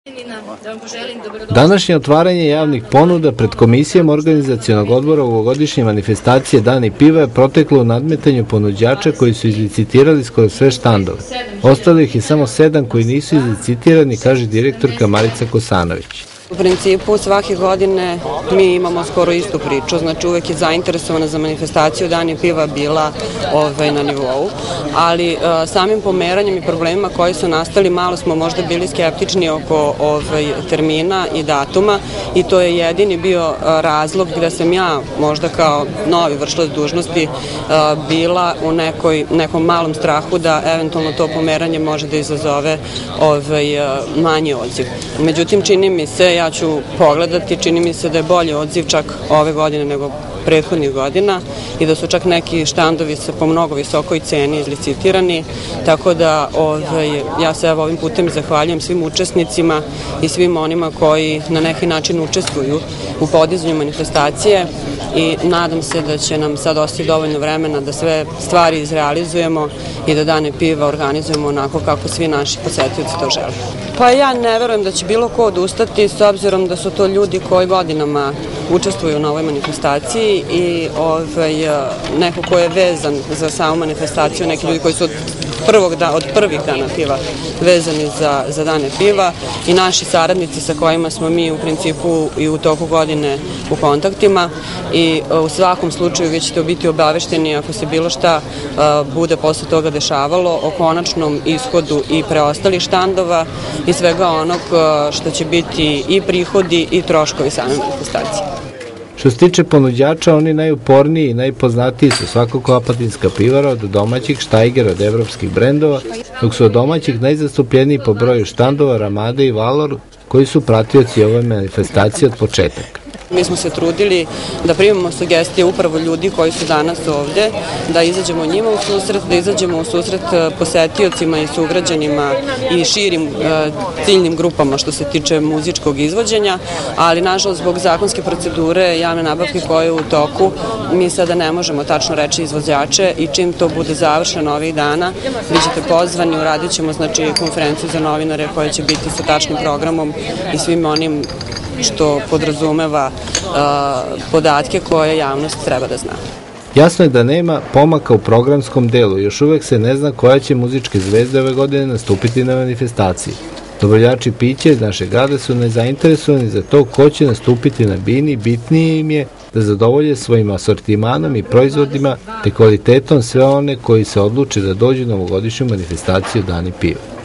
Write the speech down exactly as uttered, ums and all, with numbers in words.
Današnje otvaranje javnih ponuda pred Komisijom organizacionog odbora ovogodišnje manifestacije Dani piva je proteklo u nadmetanju ponuđača koji su izlicitirali skoro sve štandove. Ostalo ih je samo sedam koji nisu izlicitirani, kaže direktorka Marica Kosanović. U principu svake godine mi imamo skoro istu priču, znači uvek je zainteresovana za manifestaciju Dani piva bila ovaj, na nivou, ali a, samim pomeranjem i problemima koji su nastali malo smo možda bili skeptični oko ovaj, termina i datuma i to je jedini bio a, razlog gde sam ja možda kao novi vršilac dužnosti a, bila u nekoj, nekom malom strahu da eventualno to pomeranje može da izazove ovaj, a, manji odziv. Međutim, čini mi se, ja ću pogledati, čini mi se da je bolji odziv čak ove godine nego prethodnih godina i da su čak neki štandovi sa po mnogo visokoj ceni izlicitirani, tako da ovaj, ja se ovim putem zahvaljujem svim učesnicima i svim onima koji na neki način učestvuju u podizanju manifestacije i nadam se da će nam sad ostati dovoljno vremena da sve stvari izrealizujemo i da Dane piva organizujemo onako kako svi naši posetioci to žele. Pa ja ne verujem da će bilo ko odustati s obzirom da su to ljudi koji godinama učestvuju na ovoj manifestaciji i ovaj, neko ko je vezan za samu manifestaciju, neki ljudi koji su od, prvog da, od prvih dana piva vezani za, za Dane piva i naši saradnici sa kojima smo mi u principu i u toku godine u kontaktima i u svakom slučaju vi ćete biti obavešteni ako se bilo šta uh, bude posle toga dešavalo o konačnom ishodu i preostalih štandova i svega onog uh, što će biti i prihodi i troškovi same manifestacije. Što se tiče ponuđača, oni najuporniji i najpoznatiji su svakako Apatinska pivara od domaćih, Štajger od evropskih brendova, dok su od domaćih najzastupljeniji po broju štandova Ramada i Valor, koji su pratioci ove manifestacije od početaka. Mi smo se trudili da primamo sugestije upravo ljudi koji su danas ovde, da izađemo njima u susret, da izađemo u susret posetiocima i sugrađanima i širim e, ciljnim grupama što se tiče muzičkog izvođenja, ali nažalost zbog zakonske procedure javne nabavke koje je u toku, mi sada ne možemo tačno reći izvođače i čim to bude završeno ovih dana, vi ćete pozvani, uradit ćemo znači konferenciju za novinare koja će biti sa tačnim programom i svim onim što podrazumeva uh, podatke koje javnost treba da zna. Jasno je da nema pomaka u programskom delu, još uvek se ne zna koja će muzičke zvezde ove godine nastupiti na manifestaciji. Dobavljači pića iz našeg grada su nezainteresovani za to ko će nastupiti na bini, bitnije im je da zadovolje svojim asortimanom i proizvodima te kvalitetom sve one koji se odluče da dođu na ovogodišnju manifestaciju Dani piva.